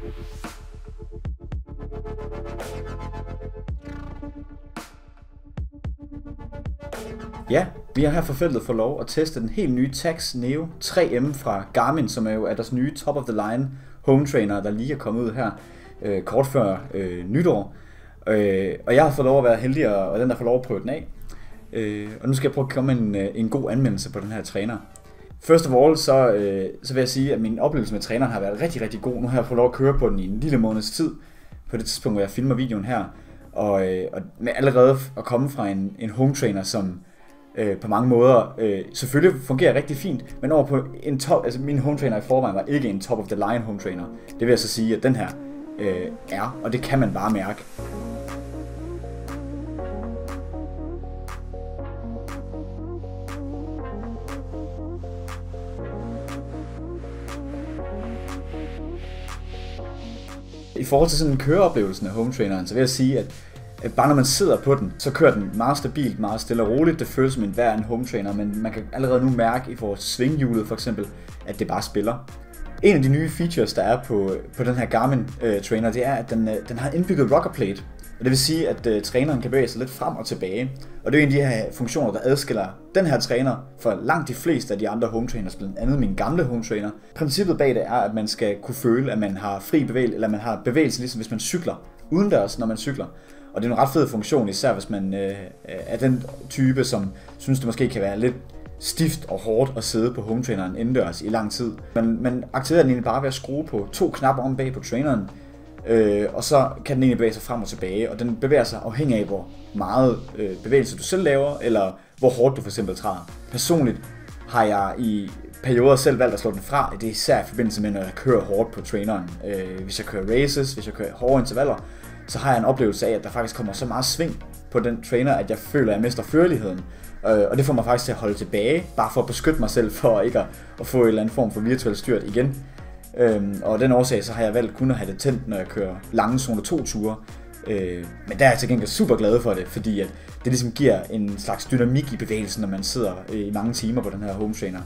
Ja, vi har her for feltet fået lov at teste den helt nye Tacx Neo 3M fra Garmin, som er jo deres nye top of the line home trainer, der lige er kommet ud her kort før nytår. Og jeg har fået lov at være heldig og den der får lov at prøve den af. Og nu skal jeg prøve at komme med en god anmeldelse på den her træner. First of all, så vil jeg sige, at min oplevelse med træneren har været rigtig, rigtig god. Nu har jeg fået lov at køre på den i en lille måneds tid, på det tidspunkt, hvor jeg filmer videoen her. Og med allerede at komme fra en home trainer, som på mange måder selvfølgelig fungerer rigtig fint, men over på en top, altså min home trainer i forvejen var ikke en top of the line home trainer. Det vil jeg så sige, at den her er, og det kan man bare mærke. I forhold til sådan køreoplevelsen af home traineren, så vil jeg sige, at bare når man sidder på den, så kører den meget stabilt, meget stille og roligt. Det føles som en hver en home trainer, men man kan allerede nu mærke i forhold til svinghjulet for eksempel, at det bare spiller. En af de nye features, der er på den her Garmin trainer, det er, at den har indbygget rocker plate. Og det vil sige, at træneren kan bevæge sig lidt frem og tilbage. Og det er en af de her funktioner, der adskiller den her træner fra langt de fleste af de andre home trainers, blandt andet min gamle home trainer. Princippet bag det er, at man skal kunne føle, at man har fri bevægelse, eller man har bevægelse, ligesom hvis man cykler udendørs, når man cykler. Og det er en ret fed funktion, især hvis man er den type, som synes, det måske kan være lidt stift og hårdt at sidde på home traineren indendørs i lang tid. Man aktiverer den egentlig bare ved at skrue på 2 knapper om bag på traineren, og så kan den egentlig bevæge sig frem og tilbage, og den bevæger sig afhængig af, hvor meget bevægelse du selv laver, eller hvor hårdt du for eksempel træder. Personligt har jeg i perioder selv valgt at slå den fra, det er især i forbindelse med, når jeg kører hårdt på traineren. Hvis jeg kører races, hvis jeg kører hårde intervaller, så har jeg en oplevelse af, at der faktisk kommer så meget sving på den trainer, at jeg føler, at jeg mister førligheden. Og det får mig faktisk til at holde tilbage, bare for at beskytte mig selv for ikke at få en eller anden form for virtuel styrt igen. Og den årsag, så har jeg valgt kun at have det tændt, når jeg kører lange zone 2-ture. Men der er jeg til gengæld super glad for det, fordi at det ligesom giver en slags dynamik i bevægelsen, når man sidder i mange timer på den her home trainer.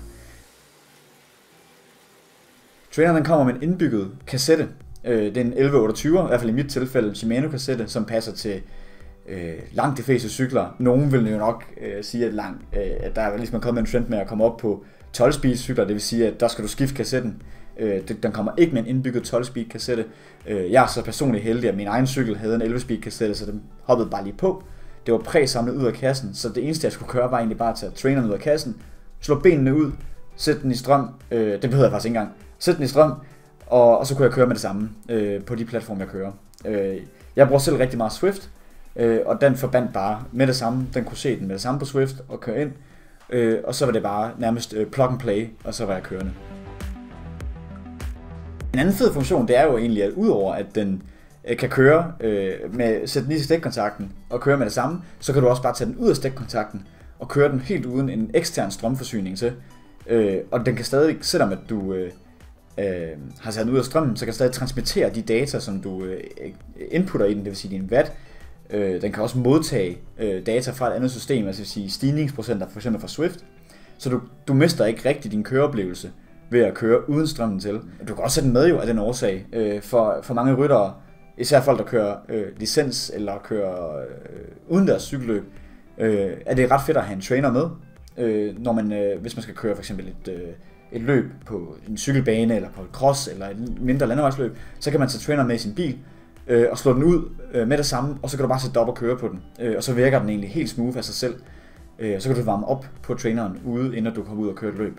Traineren den kommer med en indbygget kassette. Det er en 1128, i hvert fald i mit tilfælde Shimano-kassette, som passer til langt de fleste cykler. Nogen vil jo nok sige, at der er ligesom kommet en trend med at komme op på 12-speed cykler, det vil sige, at der skal du skifte kassetten. Den kommer ikke med en indbygget 12-speed kassette. Jeg er så personligt heldig, at min egen cykel havde en 11-speed kassette, så den hoppede bare lige på. Det var præsamlet ud af kassen, så det eneste jeg skulle gøre var egentlig bare at tage traineren ud af kassen, slå benene ud, sætte den i strøm, det behøvede jeg faktisk ikke engang, sætte den i strøm, og så kunne jeg køre med det samme på de platforme jeg kører. Jeg bruger selv rigtig meget Swift, og den forbandt bare med det samme, den kunne se den med det samme på Swift og køre ind, og så var det bare nærmest plug and play, og så var jeg kørende. En anden fed funktion, det er jo egentlig, at udover at den kan køre med sætte den i stikkontakten og køre med det samme, så kan du også bare tage den ud af stikkontakten og køre den helt uden en ekstern strømforsyning til. Og den kan stadig, selvom at du har sat den ud af strømmen, så kan den stadig transmittere de data, som du inputter i den, det vil sige din watt. Den kan også modtage data fra et andet system, altså vil sige stigningsprocenter, for eksempel fra Swift. Så du mister ikke rigtig din køreoplevelse ved at køre uden strømmen til. Du kan også sætte den med jo af den årsag. For mange ryttere, især folk der kører licens eller kører udendørs cykelløb, er det ret fedt at have en trainer med, når hvis man skal køre for eksempel et løb på en cykelbane eller på et cross eller et mindre landevejsløb, så kan man tage trainer med i sin bil og slå den ud med det samme, og så kan du bare sætte op og køre på den, og så virker den egentlig helt smooth af sig selv. Så kan du varme op på traineren ude, inden du kommer ud og kører et løb.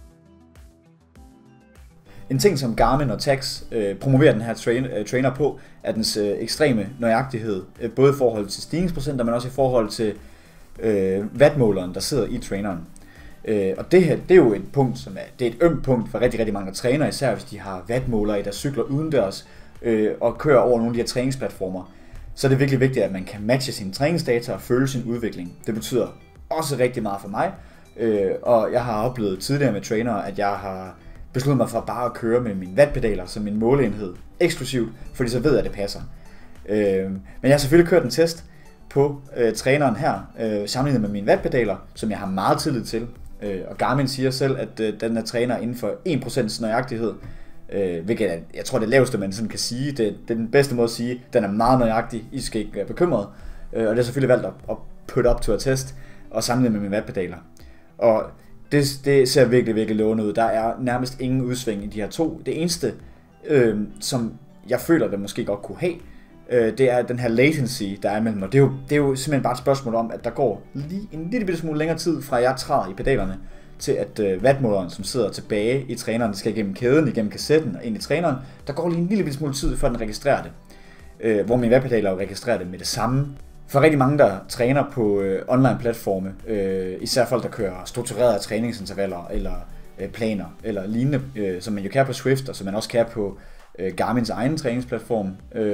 En ting, som Garmin og Tacx promoverer den her trainer på, er dens ekstreme nøjagtighed, både i forhold til stigningsprocenter, men også i forhold til wattmåleren, der sidder i traineren. Og det her, det er jo et punkt, det er et ømt punkt for rigtig, rigtig mange trænere, især hvis de har wattmålere i deres cykler udendørs og kører over nogle af de her træningsplatformer. Så er det virkelig vigtigt, at man kan matche sine træningsdata og følge sin udvikling. Det betyder også rigtig meget for mig, og jeg har oplevet tidligere med trænere, at jeg har besluttet mig for bare at køre med mine wattpedaler som en måleenhed eksklusivt, fordi så ved jeg, at det passer. Men jeg har selvfølgelig kørt en test på træneren her, sammenlignet med mine wattpedaler, som jeg har meget tillid til. Og Garmin siger selv, at den er træner inden for 1% nøjagtighed. hvilket jeg tror det laveste man sådan kan sige. Det er den bedste måde at sige, den er meget nøjagtig, I skal ikke være bekymret. Og det er selvfølgelig valgt at put up to a test og sammenligne med mine vatpedaler. Og det ser virkelig, virkelig lovende ud. Der er nærmest ingen udsving i de her to. Det eneste, som jeg føler, det måske godt kunne have, det er den her latency, der er mellem. Og det er jo simpelthen bare et spørgsmål om, at der går lige en lille smule længere tid, fra jeg træder i pedalerne, til at wattmåleren, som sidder tilbage i træneren, skal igennem kæden, igennem kassetten og ind i træneren, der går lige en lille smule tid, før den registrerer det. Hvor mine wattpedaler jo registrerer det med det samme. For rigtig mange, der træner på online-platforme, især folk, der kører strukturerede træningsintervaller eller planer eller lignende, som man jo kan på Zwift, og som man også kan på Garmins egen træningsplatform,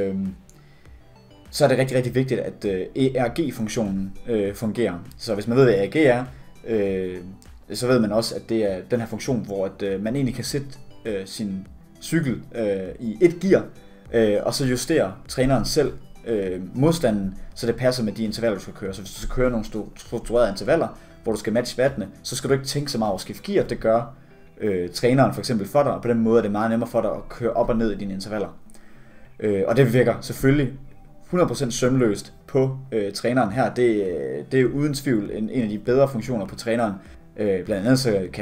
så er det rigtig, rigtig vigtigt, at ERG-funktionen fungerer. Så hvis man ved, hvad ERG er, så ved man også, at det er den her funktion, hvor at, man egentlig kan sætte sin cykel i et gear, og så justere træneren selv modstanden, så det passer med de intervaller, du skal køre. Så hvis du skal køre nogle strukturerede intervaller, hvor du skal matche wattene, så skal du ikke tænke så meget over at skifte gear. Det gør træneren for eksempel for dig, og på den måde er det meget nemmere for dig at køre op og ned i dine intervaller. Og det virker selvfølgelig 100% sømløst på træneren her. Det er uden tvivl en af de bedre funktioner på træneren. Blandt andet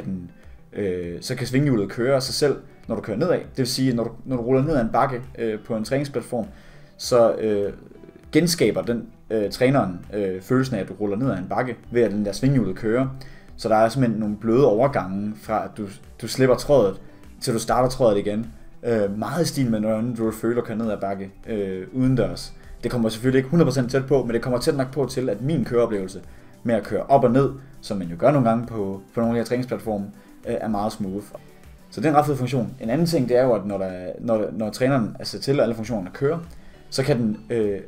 så kan svinghjulet køre sig selv, når du kører nedad. Det vil sige, når du ruller ned ad en bakke på en træningsplatform, så genskaber den træneren følelsen af, at du ruller ned ad en bakke, ved at den der svinghjulet kører. Så der er simpelthen nogle bløde overgange fra, at du slipper trådet, til du starter trådet igen. Meget i stil med, når du føler at køre ned ad bakke udendørs. Det kommer selvfølgelig ikke 100% tæt på, men det kommer tæt nok på til, at min køreoplevelse med at køre op og ned, som man jo gør nogle gange på nogle af de her træningsplatforme, er meget smooth. Så det er en ret fed funktion. En anden ting, det er jo, at når træneren er sat til, og alle funktionerne kører, så kan den...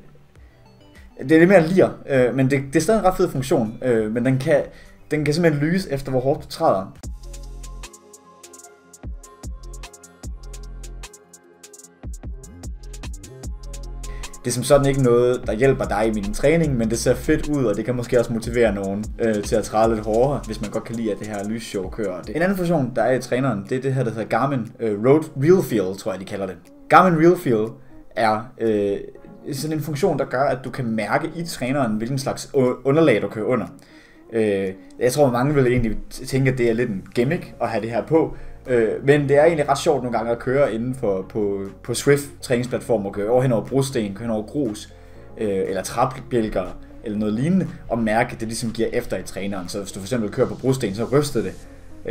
det er lidt mere lir, men det er stadig en ret fed funktion, men den kan simpelthen lyse efter, hvor hårdt du træder. Det er som sådan ikke noget, der hjælper dig i min træning, men det ser fedt ud, og det kan måske også motivere nogen til at træde lidt hårdere, hvis man godt kan lide, at det her lysshow kører. En anden funktion, der er i træneren, det er det her, der hedder Garmin Road Real Feel, tror jeg, de kalder det. Garmin Real Feel er sådan en funktion, der gør, at du kan mærke i træneren, hvilken slags underlag du kører under. Jeg tror, mange vil egentlig tænke, at det er lidt en gimmick at have det her på, men det er egentlig ret sjovt nogle gange at køre inden for på Zwift træningsplatform og køre hen over brosten, køre hen over grus eller trapbjælker eller noget lignende, og mærke, at det ligesom giver efter i træneren. Så hvis du for eksempel kører på brosten, så ryster det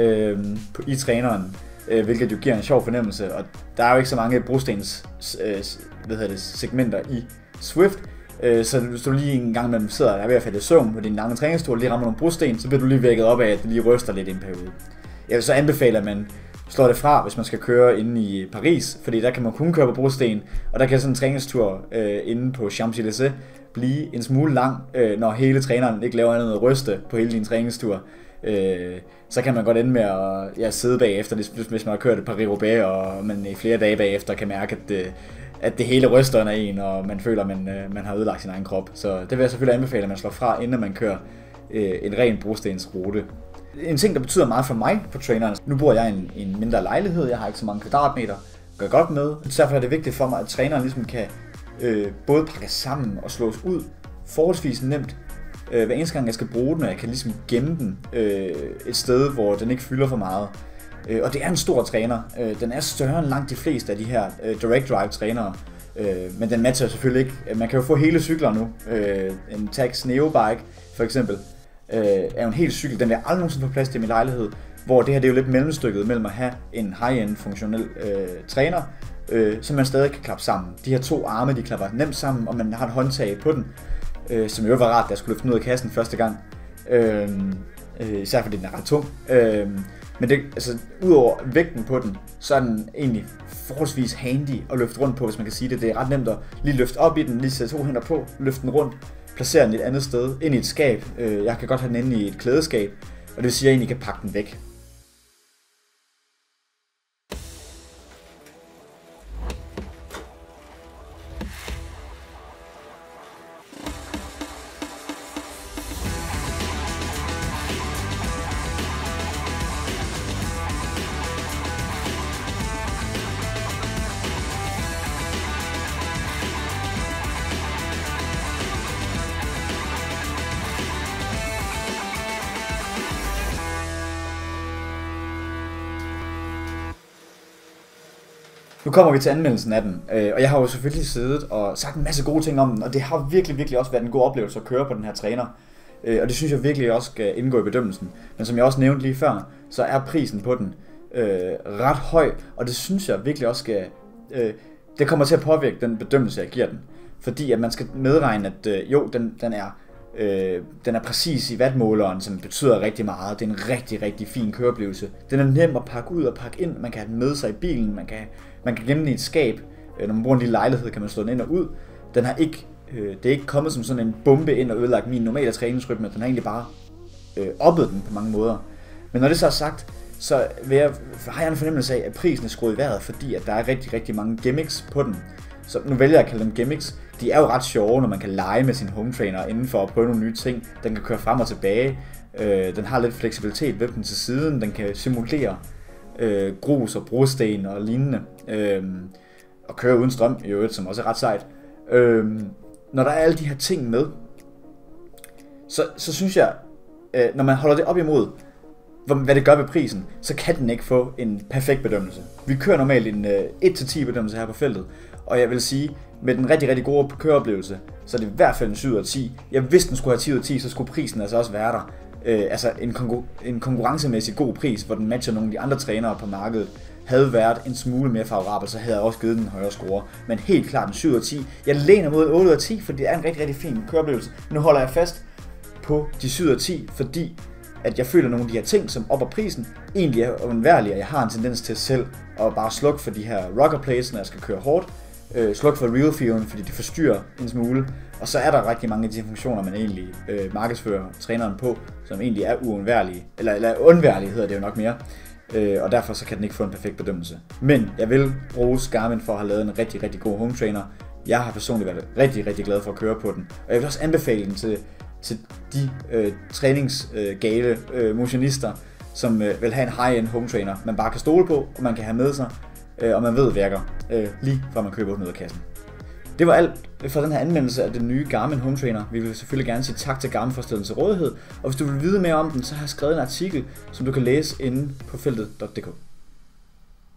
i træneren, hvilket jo giver en sjov fornemmelse, og der er jo ikke så mange brostens segmenter i Zwift, så hvis du lige en gang imellem sidder og er ved at falde i søvn på din lange træningstur og lige rammer nogle brosten, så bliver du lige vækket op af, at det lige ryster lidt i en periode. Jeg vil så anbefale, at man slår det fra, hvis man skal køre inde i Paris, fordi der kan man kun køre på brosten, og der kan sådan en træningstur inde på Champs-Élysées blive en smule lang, når hele træneren ikke laver andet end at ryste på hele din træningstur. Så kan man godt ende med at sidde bagefter, hvis man har kørt et Paris-Roubaix, og man i flere dage bagefter kan mærke, at det hele ryster under en, og man føler, at man har ødelagt sin egen krop. Så det vil jeg selvfølgelig anbefale, at man slår fra, inden man kører en ren brostensrute. En ting, der betyder meget for mig på traineren. Nu bor jeg i en mindre lejlighed, jeg har ikke så mange kvadratmeter at gøre godt med. Derfor er det vigtigt for mig, at træneren ligesom kan både pakke sammen og slås ud forholdsvis nemt. Hver eneste gang jeg skal bruge den, og jeg kan ligesom gemme den et sted, hvor den ikke fylder for meget. Og det er en stor træner. Den er større end langt de fleste af de her direct drive trænere. Men den matcher selvfølgelig ikke. Man kan jo få hele cykler nu. En Tacx Neobike for eksempel er jo en hel cykel. Den vil jeg aldrig nogensinde få plads til i min lejlighed. Hvor det her det er jo lidt mellemstykket mellem at have en high-end funktionel træner, som man stadig kan klappe sammen. De her to arme, de klapper nemt sammen, og man har et håndtag på den, som jo var rart, da jeg skulle løfte den ud af kassen første gang. Især fordi den er ret tung. Men det, altså, udover vægten på den, så er den egentlig forholdsvis handy at løfte rundt på, hvis man kan sige det. Det er ret nemt at lige løfte op i den, lige sætte 2 hænder på, løfte den rundt, placere den et andet sted, ind i et skab. Jeg kan godt have den inde i et klædeskab, og det vil sige, at jeg egentlig kan pakke den væk. Nu kommer vi til anmeldelsen af den, og jeg har jo selvfølgelig siddet og sagt en masse gode ting om den, og det har virkelig også været en god oplevelse at køre på den her træner. Og det synes jeg virkelig også skal indgå i bedømmelsen. Men som jeg også nævnte lige før, så er prisen på den ret høj, og det synes jeg virkelig også skal... det kommer til at påvirke den bedømmelse, jeg giver den. Fordi at man skal medregne, at jo, den er præcis i wattmåleren, som betyder rigtig meget. Det er en rigtig fin køreoplevelse. Den er nem at pakke ud og pakke ind. Man kan have den med sig i bilen. Man kan gemme den i et skab. Når man bruger en lille lejlighed, kan man slå den ind og ud. Den har ikke, det er ikke kommet som sådan en bombe ind og ødelagt min normale træningsrytme. Den har egentlig bare oppet den på mange måder. Men når det så er sagt, så har jeg en fornemmelse af, at prisen er skruet i vejret, fordi at der er rigtig mange gimmicks på den. Så nu vælger jeg at kalde dem gimmicks. De er jo ret sjove, når man kan lege med sin home trainer inden for at prøve nogle nye ting. Den kan køre frem og tilbage. Den har lidt fleksibilitet ved den til siden. Den kan simulere grus og brosten og lignende. Og køre uden strøm i øvrigt, som også er ret sejt. Når der er alle de her ting med, så synes jeg, når man holder det op imod, hvad det gør ved prisen, så kan den ikke få en perfekt bedømmelse. Vi kører normalt en 1-10 bedømmelse her på feltet, og jeg vil sige, med den rigtig gode køreoplevelse, så er det i hvert fald en 7 ud af 10. Hvis den skulle have 10 ud af 10, så skulle prisen altså også være der. Altså en konkurrencemæssig god pris, hvor den matcher nogle af de andre trænere på markedet, havde været en smule mere favorabel, så havde jeg også givet den en højere score. Men helt klart en 7 ud af 10. Jeg læner mod en 8 ud af 10, for det er en rigtig fin køreoplevelse. Nu holder jeg fast på de 7 ud af 10, fordi at jeg føler nogle af de her ting, som opper prisen, egentlig er undværlige, og jeg har en tendens til selv at bare slukke for de her rocker plays, når jeg skal køre hårdt. Slukke for real feeling, fordi det forstyrrer en smule. Og så er der rigtig mange af de funktioner, man egentlig markedsfører træneren på, som egentlig er uundværlige, eller undværlige hedder det jo nok mere. Og derfor så kan den ikke få en perfekt bedømmelse. Men jeg vil bruge Garmin for at have lavet en rigtig god home trainer. Jeg har personligt været rigtig glad for at køre på den. Og jeg vil også anbefale den til de træningsgale motionister, som vil have en high-end home trainer, man bare kan stole på, og man kan have med sig, og man ved virker, lige fra man køber ud af kassen. Det var alt for den her anmeldelse af den nye Garmin Home Trainer. Vi vil selvfølgelig gerne sige tak til Garmin for at stille den til rådighed, og hvis du vil vide mere om den, så har jeg skrevet en artikel, som du kan læse inde på feltet.dk.